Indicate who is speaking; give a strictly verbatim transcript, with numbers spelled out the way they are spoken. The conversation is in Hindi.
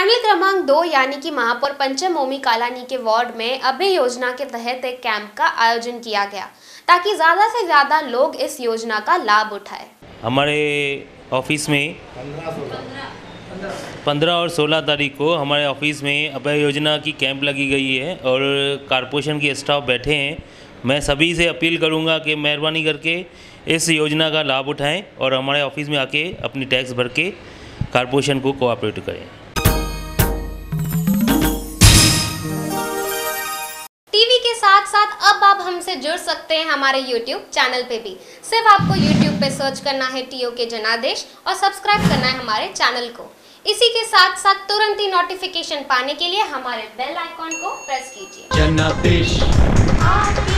Speaker 1: प्रणाली क्रमांक दो यानी कि महापौर पंचम मोमी कालानी के वार्ड में अभय योजना के तहत एक कैंप का आयोजन किया गया ताकि ज़्यादा से ज़्यादा लोग इस योजना का लाभ उठाएं।
Speaker 2: हमारे ऑफिस में पंद्रह और सोलह तारीख को हमारे ऑफिस में अभय योजना की कैंप लगी गई है और कारपोरेशन के स्टाफ बैठे हैं। मैं सभी से अपील करूंगा कि मेहरबानी करके इस योजना का लाभ उठाएं और हमारे ऑफिस में आके अपनी टैक्स भर के कारपोरेशन को कोऑपरेट करें।
Speaker 1: टीवी के साथ साथ अब आप हमसे जुड़ सकते हैं हमारे यूट्यूब चैनल पे भी। सिर्फ आपको यूट्यूब पे सर्च करना है टीओ के जनादेश और सब्सक्राइब करना है हमारे चैनल को। इसी के साथ साथ तुरंत ही नोटिफिकेशन पाने के लिए हमारे बेल आइकॉन को प्रेस कीजिए। जनादेश।